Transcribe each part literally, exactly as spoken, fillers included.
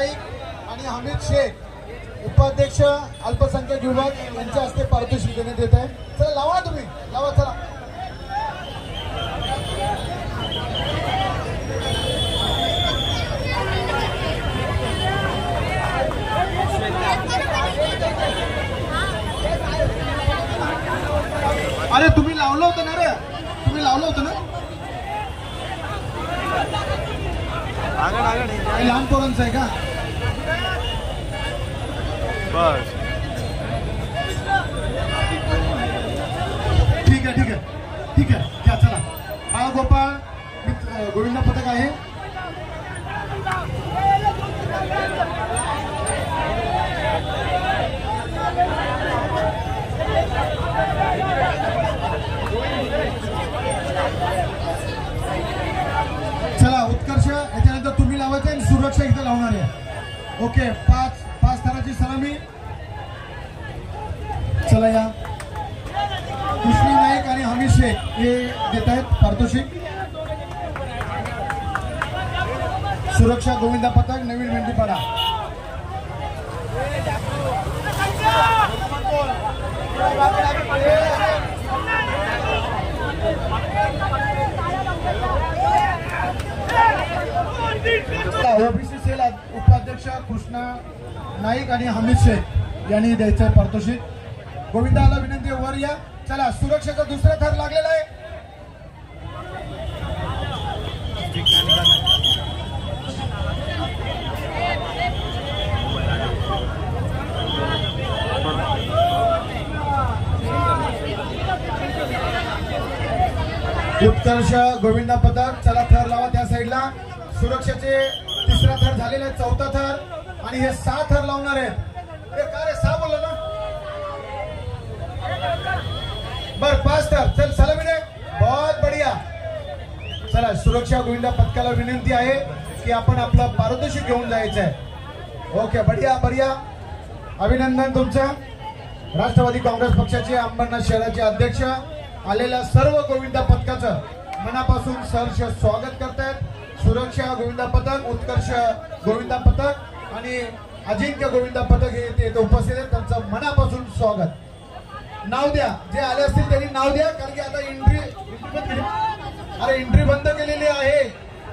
नाईक आणि हमीद शेख उपाध्यक्ष अल्पसंख्याक विभाग यांच्या हस्ते पारितोषिक देण्यात येत आहे. चला लावा तुम्ही लावा चला. अरे तुम्ही लावलं होतं ना रे तुम्ही लावलं होतं ना लहान पोरांचं आहे का बस ठीक आहे ठीक आहे ठीक आहे घ्या चला. बाळ गोपाळ गोविंद पथक आहे. चला उत्कर्ष याच्यानंतर तुम्ही लावायचे आणि सुरक्षा इथे लावणार आहे. ओके पाच पाच थराची सलामी. चला या कृष्णा नाईक आणि हमीद शेख हे देत आहेत पारितोषिक. सुरक्षा गोविंदा पथक नवीन मेंढीपाडा. ओबीसी सेल उपाध्यक्ष कृष्णा नाईक आणि हमीद शेख यांनी द्यायचं पारितोषिक. गोविंदाला विनंती वर या. चला सुरक्षेचा दुसरा थर लागलेला आहे. उत्कर्ष गोविंदा पथक चला थर लावा त्या साईडला. सुरक्षेचे तिसरा थर झालेला आहे. चौथा थर आणि हे सहा थर लावणार आहेत. हे का रे सहा बोललो ना बर पाच थर. चल सलामी दे. बहुत बढिया. चला सुरक्षा गोविंदा पथकाला विनंती आहे की आपण आपलं पारितोषिक घेऊन जायचं आहे. ओके बढिया बढिया. अभिनंदन तुमचं. राष्ट्रवादी काँग्रेस पक्षाचे अंबरनाथ शहराचे अध्यक्ष आलेल्या सर्व गोविंदा पथकाचं मनापासून सहर्ष स्वागत करतायत. सुरक्षा गोविंदा पथक उत्कर्ष गोविंदा पथक आणि अजिंक्य गोविंदा पथक हे इथे उपस्थित आहेत. त्यांचं मनापासून स्वागत. नाव द्या जे आले असतील त्यांनी नाव द्या कारण की आता एंट्री अरे एंट्री बंद केलेली आहे.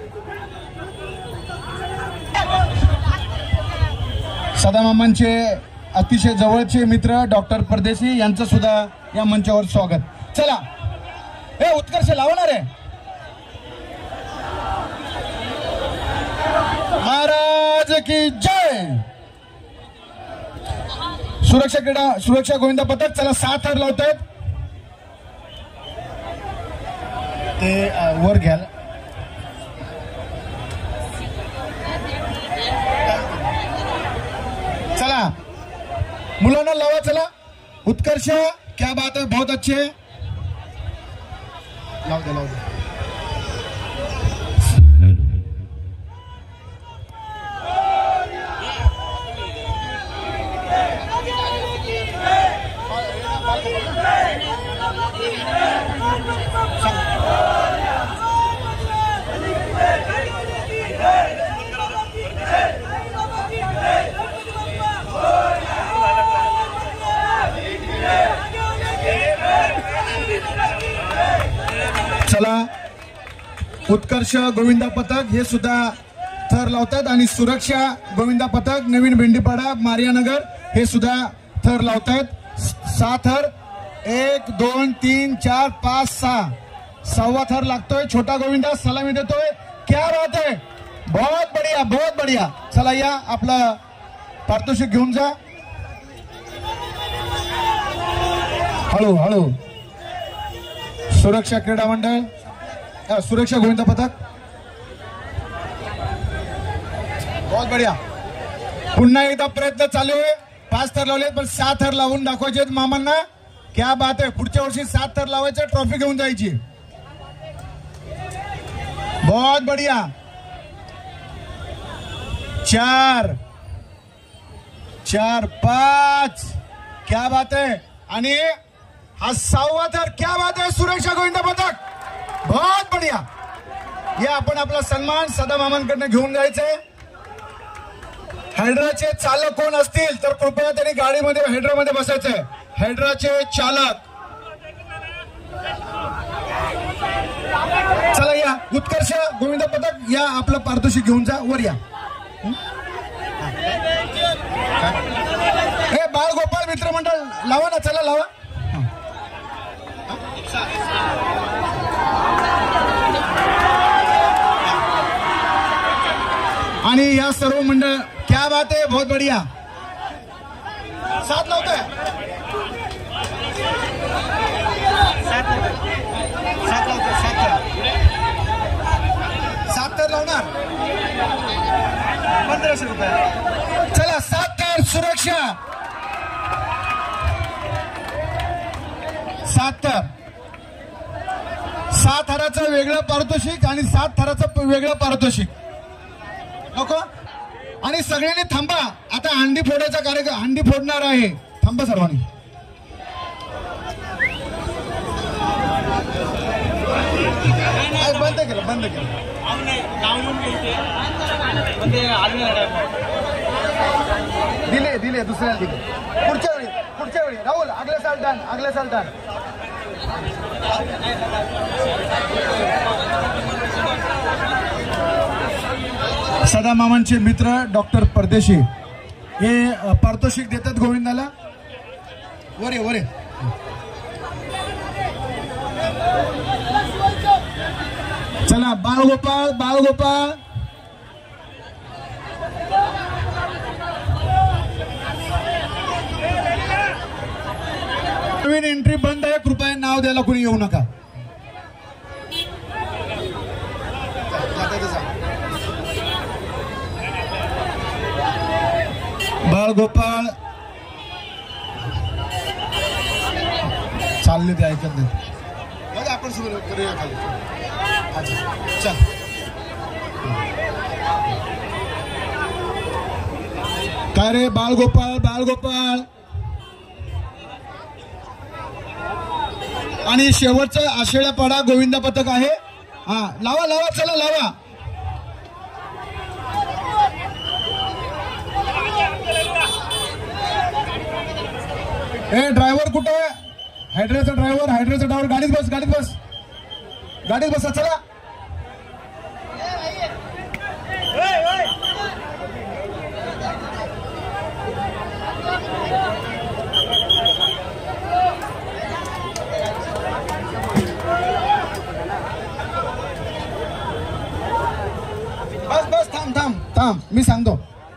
सदामामांचे अतिशय जवळचे मित्र डॉक्टर परदेशी यांचं सुद्धा या मंचावर स्वागत. चला हे उत्कर्ष लावणार आहे. महाराज की जय. सुरक्षा क्रीडा सुरक्षा गोविंदा पथक चला सात थर लावत आहेत. ते वर घ्याल. चला मुलांना लावा. चला उत्कर्ष क्या बात है बहुत अच्छे. लाव दे लाव दे. चला उत्कर्ष गोविंदा पथक हे सुद्धा थर लावतात आणि सुरक्षा गोविंदा पथक नवीन भेंडीपाडा मारियानगर हे सुद्धा थर लावतात. सहा थर एक दोन तीन चार पाच सहा सहावा थर लागतोय. छोटा गोविंदा सलामी देतोय. क्या बात है बहुत बढिया बहुत बढिया. चला या आपला पारितोषिक घेऊन जा. हळू हळू. सुरक्षा क्रीडा मंडळ सुरक्षा गोविंदा पथक बहुत बढिया. पुन्हा एकदा प्रयत्न चालू आहे. पाच थर लावले पण सहा थर लावून दाखवायचे मामांना. क्या बात आहे. पुढच्या वर्षी सात थर लावायचे ट्रॉफी घेऊन जायची. बहुत बढिया. चार चार पाच क्या बात आहे. आणि हा सहावा थर क्या बात आहे. सुरक्षा गोविंदा पथक बहुत बढिया. या आपण आपला सन्मान सदा मामांकडनं घेऊन जायचंय. हायड्राचे चालक कोण असतील तर कृपया त्यांनी गाडीमध्ये हायड्रामध्ये बसायचंय. हायड्राचे चालक चला या. उत्कर्ष गोविंद पथक या, आपलं पारितोषिक घेऊन जा. वर या. हे बाळगोपाळ मित्रमंडळ लावा ना, चला लावा. आणि या सर्व मंडळ क्या बात है, बहुत बढ़िया. साथ लावतोय सात लावतोय सात तर लावणार पंधराशे रुपये. चला सात तर सुरक्षा सात तर सात थराचं वेगळं पारितोषिक आणि सात थराचं वेगळं पारितोषिक नको. आणि सगळ्यांनी थांबा, आता हंडी फोडायचा कार्यक्रम, हंडी फोडणार आहे. थांबा सर्वांनी. बंद केलं बंद केलं दिले दिले दुसऱ्याला दिले. पुढच्या वेळी पुढच्या वेळी राहुल अगले साल डन, अगले साल डन. सदा मामांचे मित्र डॉक्टर परदेशी हे पारितोषिक देतात गोविंदाला. वरे वरे चला. बाळगोपाळ बाळगोपाळ नवीन एंट्री बंद आहे, कृपया नाव द्यायला कोणी येऊ नका. बाळगोपाळ चालले ते ऐकत नाही. आपण सुरू करूया खाली. चल काय रे बाळगोपाळ बाळगोपाळ. आणि शेवटचं आषाढपाडा गोविंदा पथक आहे. हा लावा लावा चला लावा. ए ड्रायव्हर कुठे आहे? हायड्राचा ड्रायव्हर हायड्राचा ड्रायव्हर गाडीत बस गाडीत बस गाडीत बसा. चला बस बस थांब थांब थांब मी सांगतो.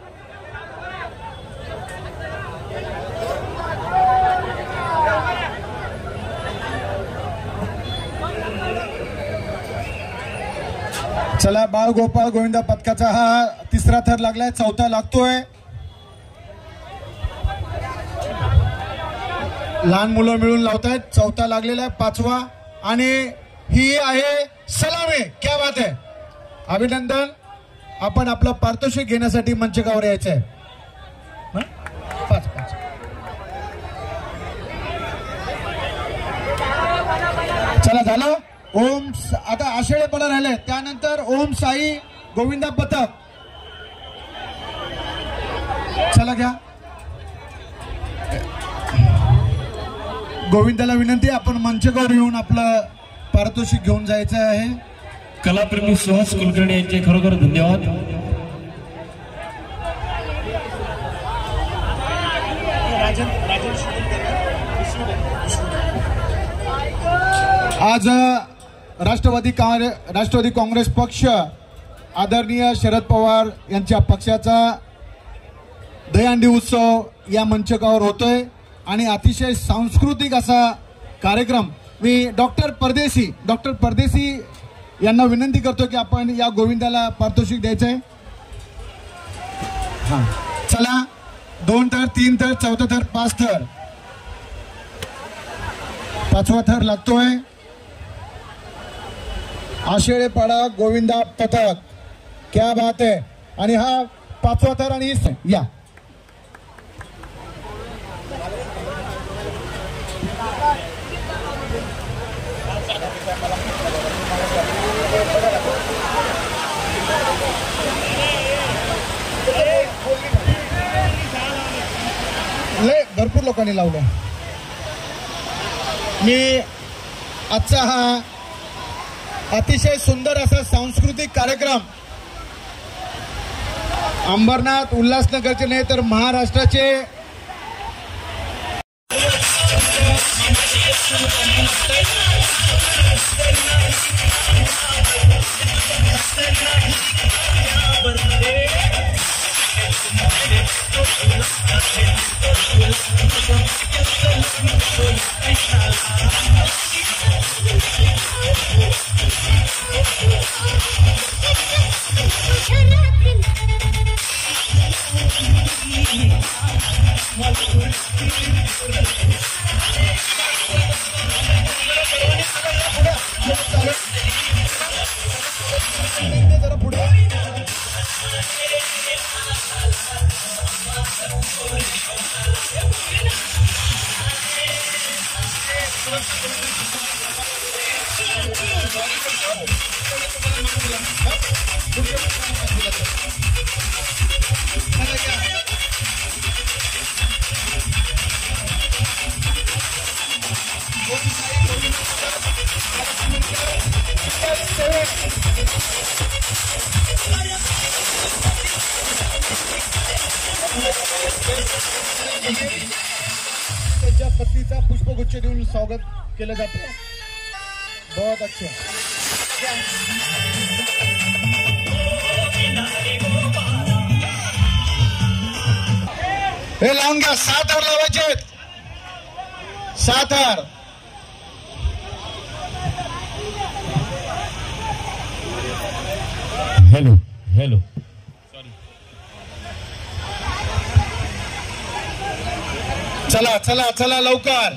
चला बाळगोपाळ गोविंदा पथकाचा हा तिसरा थर लागलाय, चौथा लागतोय. लहान मुलं मिळून लावतायत. चौथा लागलेला आहे, पाचवा. आणि ही आहे सलामी. क्या बात आहे, अभिनंदन. आपण आपलं पारितोषिक घेण्यासाठी मंचकावर यायचं आहे. पाच पाच चला झालं. ओम आता आषाढपाडा राहिले, त्यानंतर ओम साई गोविंदा पथक. चला घ्या. गोविंदाला विनंती, आपण मंचकावर येऊन आपलं पारितोषिक घेऊन जायचं आहे. कलाप्रेमी सुहास कुलकर्णी यांचे खरोखर धन्यवाद. आज राष्ट्रवादी राष्ट्रवादी काँग्रेस पक्ष आदरणीय शरद पवार यांच्या पक्षाचा दहीहंडी उत्सव या मंचकावर होतोय. आणि अतिशय सांस्कृतिक असा कार्यक्रम. मी डॉक्टर परदेशी डॉक्टर परदेशी यांना विनंती करतो की आपण या गोविंदाला पारितोषिक द्यायचंय. हा चला. दोन थर, तीन थर, चौथा थर, पाच थर, पाचवा थर लागतोय. आषाढपाडा गोविंदा पथक. क्या बात है. आणि हा पाचवा थर आणि या भरपूर लोकांनी लावलं. मी आजचा हा अतिशय सुंदर असा सांस्कृतिक कार्यक्रम अंबरनाथ उल्हासनगरचे नाही तर महाराष्ट्राचे जरा पुढे त्याच्या पत्नीचा पुष्पगुच्छ देऊन स्वागत केलं जातं. बहुत अच्छा. हे लावून घ्या. सात हार लावायचे. सात हार. हॅलो हॅलो चला चला चला लवकर.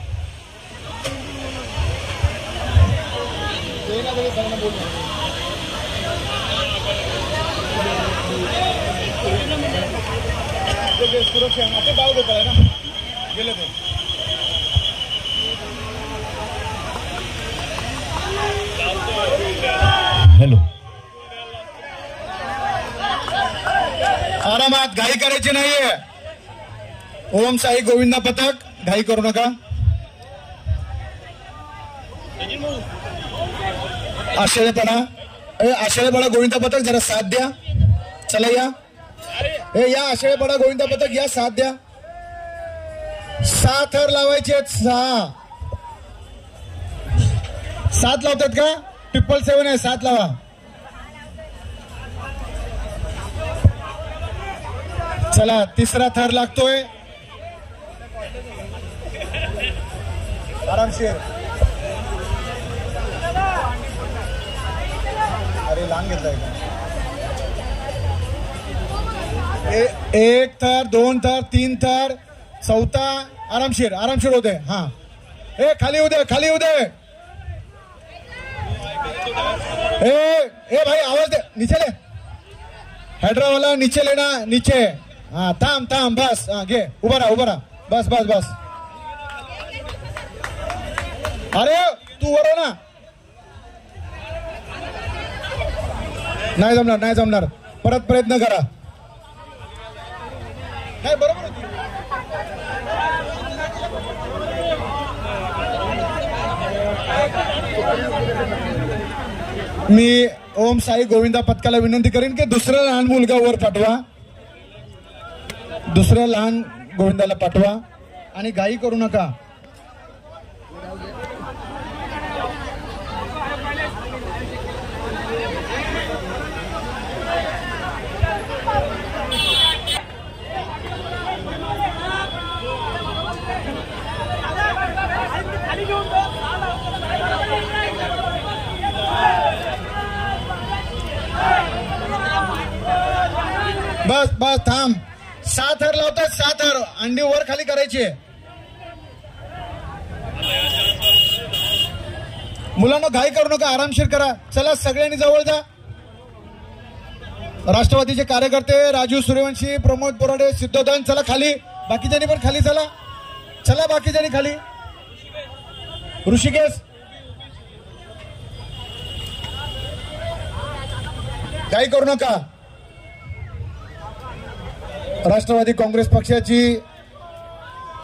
सुरक्षा आता बाळ गोपाळ ना गेले ते. हॅलो आरामात घाई करायची नाहीये. ओम साई गोविंदा पथक घाई करू नका. आश्चर्यपणा आश्चर्यपणा गोविंदा पथक जरा साथ द्या. चला या हे या आश्चर्यपणा गोविंदा पथक या साथ द्या. सात थर लावायचे आहेत. सहा सात लावतात का? ट्रिपल सेवन आहे. सात लावा. चला तिसरा थर लागतोय. आरामशीर. अरे लहान घेतलाय का? एक थर दोन थर तीन थर चौथा. आरामशीर आरामशीर होते. हा ए खाली होऊ दे खाली होऊ दे. ए ए भाई आवाज दे. नीचे ले. हेड्रा वाला नीचे लेना. नीचे. हाँ थाम थाम बस. हाँ घे उभा रहा उभा रहा. बस बस बस. अरे तू वर ना. नाही जमणार नाही जमणार. परत प्रयत्न करा. नाही बरोबर होती. मी ओम साई गोविंदा पथकाला विनंती करेन की दुसऱ्या लहान मुलगा वर पाठवा. दुसऱ्या लहान गोविंदाला पाठवा आणि घाई करू नका. बस बस थांब. सात हर लावतात. सात हर अंडी वर खाली करायची. मुलांना घाई करू नका. आरामशीर करा. चला सगळ्यांनी जवळ जा. राष्ट्रवादीचे कार्यकर्ते राजू सूर्यवंशी प्रमोद बोराडे सिद्धोधन चला खाली. बाकीच्यांनी पण खाली चला. चला बाकीच्यांनी खाली. ऋषिकेश घाई करू नका. राष्ट्रवादी काँग्रेस पक्षाची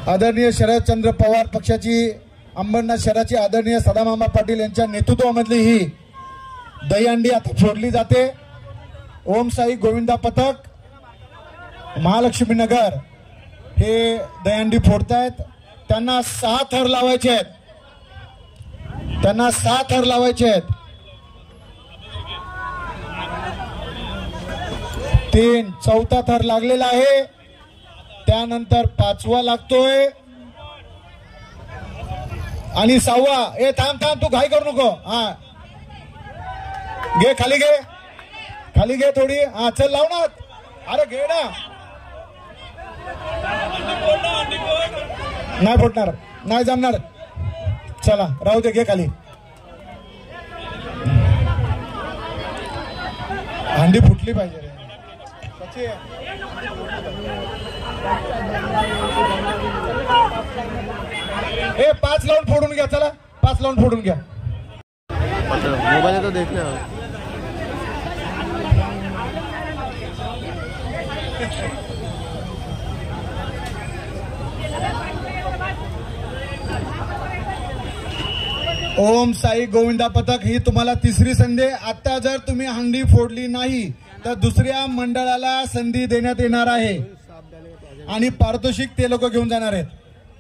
आदरणीय शरदचंद्र पवार पक्षाची अंबरनाथ शहराची आदरणीय सदामामा पाटील यांच्या नेतृत्वामधली ही दहीहंडी आता फोडली जाते। ओम साई गोविंदा पथक महालक्ष्मी नगर हे दहीहंडी फोडतायत। त्यांना सहा थर लावायचे आहेत, त्यांना सहा थर लावायचे आहेत। तीन चौथा थर लागलेला आहे, त्यानंतर पाचवा लागतोय आणि सहावा। ए थांब थांब, तू घाई करू नको। हा घे, खाली घे, खाली घे थोडी। हा चल लाव ना, अरे घे ना। नाही फुटणार, नाही जमणार, चला राहू दे, घे खाली। हंडी फुटली पाहिजे रे। ए पाच लावून फोडून घ्या, चला पाच लावून फोडून घ्या। मोबाईल तो देख लो। ओम साई गोविंदा पथक ही तुम्हाला तिसरी संधी। आता जर तुम्ही हंडी फोडली नाही तर दुसऱ्या मंडळाला संधी देण्यात येणार आहे आणि पारितोषिक ते लोक घेऊन जाणार आहेत।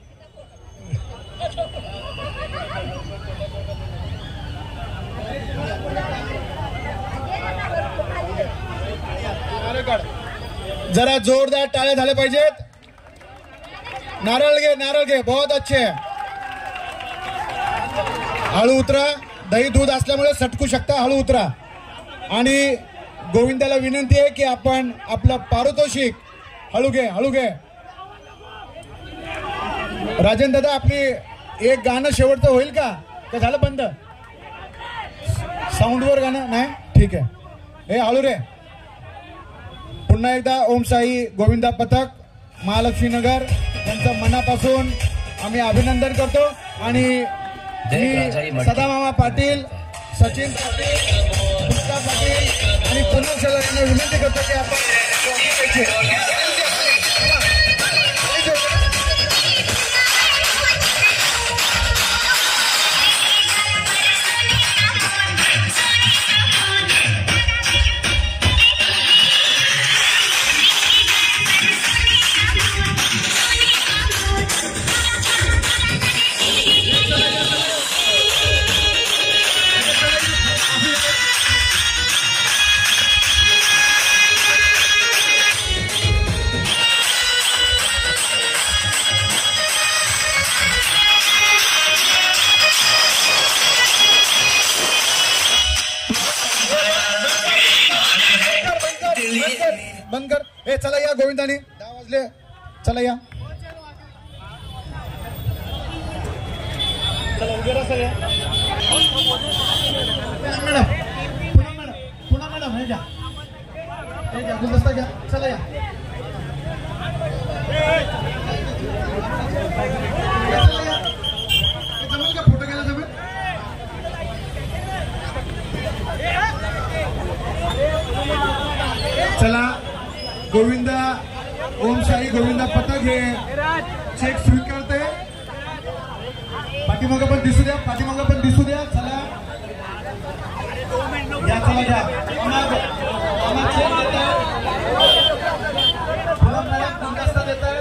जरा जोरदार टाळ्या झाल्या पाहिजेत। नारळ घे, नारळ घे, बहुत अच्छे। हळू उतरा, दही दूध असल्यामुळे सटकू शकता, हळू उतरा। आणि गोविंदाला विनंती आहे की आपण आपलं पारितोषिक हळू घे, हळू घे। राजन दादा, आपली एक गाणं शेवटचं होईल का? का झालं बंद? साऊंडवर गाणं नाही? ठीक आहे, हे हळू रे। पुन्हा एकदा ओम साई गोविंदा पथक महालक्ष्मी नगर यांचं मनापासून आम्ही अभिनंदन करतो। आणि मी सदामामा पाटील, सचिन पाटील, पुष्पा पाटील आणि पुनम शेलार यांना विनंती करतो की आपण बंद कर। ए चला या गोविंदानी, दहा वाजले, चला या। चला उभे राहा सगळे। मॅडम, पुन्हा मॅडम, पुन्हा मॅडम, हे घ्या, हे घ्या, गुलदस्ता घ्या, चला या। जमेल का फोटो घ्यायला? जमेल? चला गोविंदा ओम साई गोविंदा पथक हे चेक स्वीकारते। पाठीमागं पण दिसू द्या, पाठीमागं पण दिसू द्या। चला या, चला घ्या। आम्हाला चेक देतात, गुलदस्ता देतात।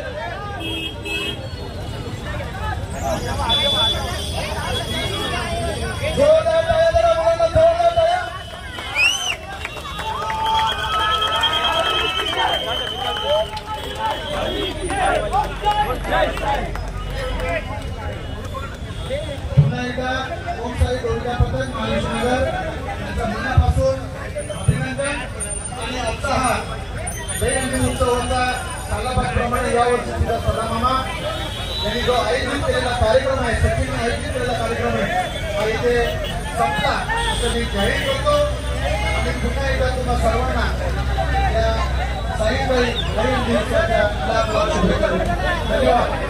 पुन्हा एकदा ओम साई गोविंदा पथक महालक्ष्मी नगर यांच्या मनापासून अभिनंदन। आणि आजचा हा दहीहंडी उत्सवाचा सालाबादप्रमाणे यावर्षी सुद्धा सदामामा यांनी जो आयोजित केलेला कार्यक्रम आहे, सचिनने आयोजित केलेला कार्यक्रम आहे, हा इथे संपला असं मी जाहीर करतो। आणि पुन्हा एकदा तुम्हा सर्वांना या साईबाई दहीहंडी उत्सवाच्या लाभ लाभ शुभेच्छा। धन्यवाद।